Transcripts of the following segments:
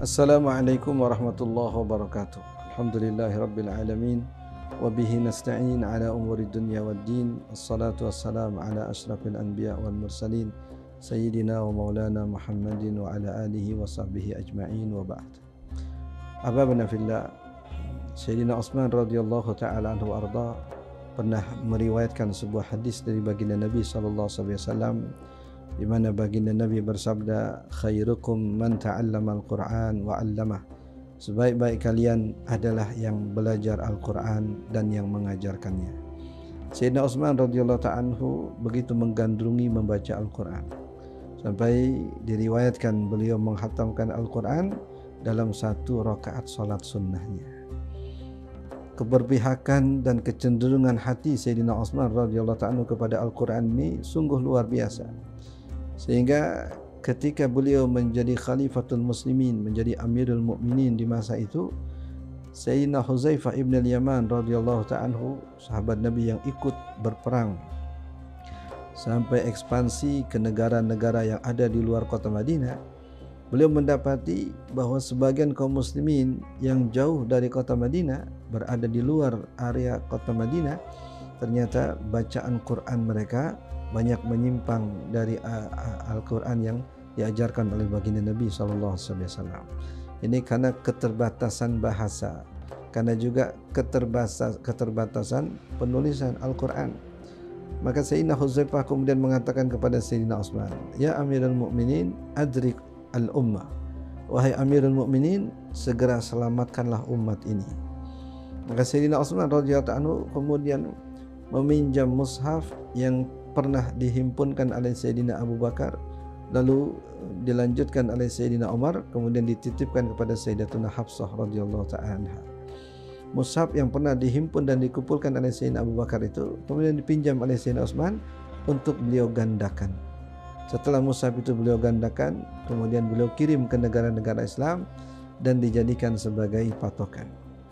Assalamualaikum warahmatullahi wabarakatuh. Alhamdulillahi rabbil alamin wa bihi nasta'in ala umuri dunya waddin. Assalatu wassalamu ala asyrafil anbiya wal mursalin sayyidina wa maulana Muhammadin wa ala alihi wa sahbihi ajma'in wa ba'd. Ahbabana fillah, Sayyidina Utsman radhiyallahu taala anhu arda pernah meriwayatkan sebuah hadis dari baginda Nabi sallallahu alaihi wasallam, di mana baginda Nabi bersabda, khairukum man ta'allama al-Qur'an wa 'allamah. Sebaik-baik kalian adalah yang belajar Al-Qur'an dan yang mengajarkannya. Sayyidina Utsman radhiyallahu ta'ala anhu begitu menggandrungi membaca Al-Qur'an sampai diriwayatkan beliau menghatamkan Al-Qur'an dalam satu rakaat salat sunnahnya. Keberpihakan dan kecenderungan hati Sayyidina Utsman radhiyallahu ta'ala kepada Al-Qur'an ini sungguh luar biasa. Sehingga ketika beliau menjadi khalifatul muslimin, menjadi amirul mukminin di masa itu, Sayyidina Hudzaifah ibn al-Yaman radhiyallahu ta'ala anhu, sahabat Nabi yang ikut berperang sampai ekspansi ke negara-negara yang ada di luar kota Madinah, beliau mendapati bahwa sebagian kaum muslimin yang jauh dari kota Madinah, berada di luar area kota Madinah, ternyata bacaan Quran mereka banyak menyimpang dari Al-Quran yang diajarkan oleh baginda Nabi SAW. Ini karena keterbatasan bahasa, karena juga keterbatasan penulisan Al-Quran. Maka Sayyidina Hudzaifah kemudian mengatakan kepada Sayyidina Utsman, ya Amirul Mukminin, adrik al-ummah. Wahai Amirul Mukminin, segera selamatkanlah umat ini. Maka Sayyidina Utsman radhiyallahu anhu kemudian meminjam mushaf yang pernah dihimpunkan oleh Sayyidina Abu Bakar, lalu dilanjutkan oleh Sayyidina Umar, kemudian dititipkan kepada Sayyidatuna Hafsah radhiyallahu ta'ala anha. Mushaf yang pernah dihimpun dan dikumpulkan oleh Sayyidina Abu Bakar itu kemudian dipinjam oleh Sayyidina Utsman untuk beliau gandakan. Setelah mushaf itu beliau gandakan, kemudian beliau kirim ke negara-negara Islam dan dijadikan sebagai patokan.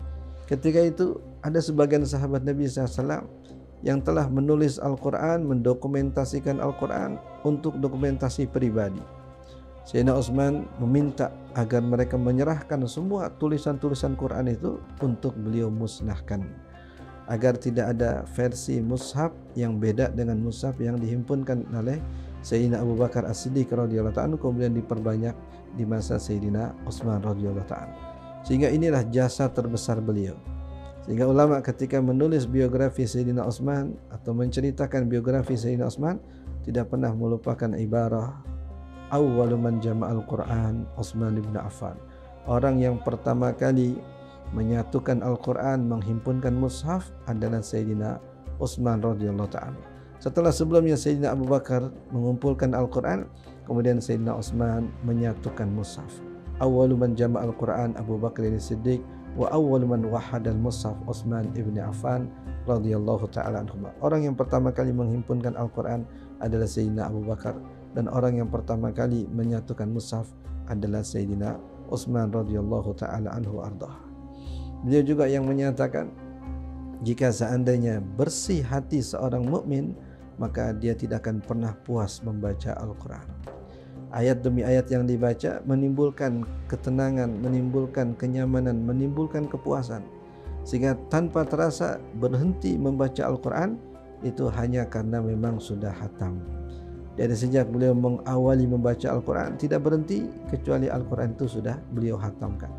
Ketika itu ada sebagian sahabat Nabi SAW yang telah menulis Al-Quran, mendokumentasikan Al-Quran untuk dokumentasi pribadi. Sayyidina Utsman meminta agar mereka menyerahkan semua tulisan-tulisan Quran itu untuk beliau musnahkan, agar tidak ada versi mushaf yang beda dengan mushaf yang dihimpunkan oleh Sayyidina Abu Bakar As-Siddiq radhiyallahu ta'ala kemudian diperbanyak di masa Sayyidina Utsman radhiyallahu ta'ala. Sehingga inilah jasa terbesar beliau. Sehingga ulama ketika menulis biografi Sayyidina Utsman atau menceritakan biografi Sayyidina Utsman tidak pernah melupakan ibarah awwalu man jama'al Qur'an Utsman bin Affan. Orang yang pertama kali menyatukan Al-Quran, menghimpunkan mushaf adalah Sayyidina Utsman radhiyallahu ta'ala. Setelah sebelumnya Sayyidina Abu Bakar mengumpulkan Al-Quran, kemudian Sayyidina Utsman menyatukan mushaf. Awwalu man jama'al Qur'an Abu Bakar As-Siddiq wa awwal man wahadal mushaf Utsman ibn Affan radhiyallahu ta'ala anhu. Orang yang pertama kali menghimpunkan Al-Quran adalah Sayyidina Abu Bakar, dan orang yang pertama kali menyatukan mushaf adalah Sayyidina Utsman radhiyallahu ta'ala anhu ardah. Beliau juga yang menyatakan, jika seandainya bersih hati seorang mukmin, maka dia tidak akan pernah puas membaca Al-Quran. Ayat demi ayat yang dibaca menimbulkan ketenangan, menimbulkan kenyamanan, menimbulkan kepuasan, sehingga tanpa terasa berhenti membaca Al-Quran itu hanya karena memang sudah hatam. Dari sejak beliau mengawali membaca Al-Quran tidak berhenti kecuali Al-Quran itu sudah beliau hatamkan.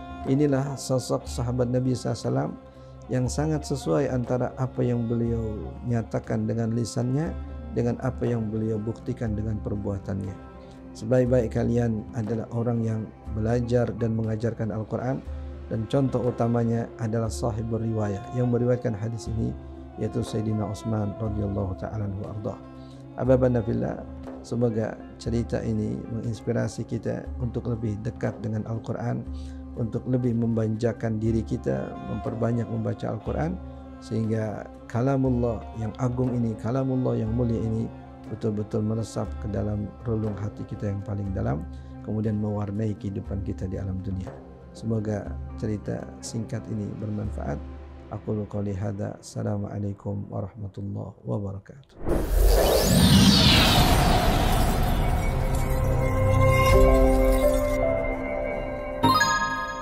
Inilah sosok sahabat Nabi SAW yang sangat sesuai antara apa yang beliau nyatakan dengan lisannya dengan apa yang beliau buktikan dengan perbuatannya. Sebaik-baik kalian adalah orang yang belajar dan mengajarkan Al-Quran, dan contoh utamanya adalah sahibul riwayah yang meriwayatkan hadis ini, yaitu Sayyidina Utsman radhiyallahu ta'ala anhu ardah. Ahbabana fillah, semoga cerita ini menginspirasi kita untuk lebih dekat dengan Al-Quran, untuk lebih memanjakan diri kita, memperbanyak membaca Al-Quran, sehingga kalamullah yang agung ini, kalamullah yang mulia ini betul-betul meresap ke dalam relung hati kita yang paling dalam, kemudian mewarnai kehidupan kita di alam dunia. Semoga cerita singkat ini bermanfaat. Aqulu qouli hadza. Assalamualaikum warahmatullahi wabarakatuh.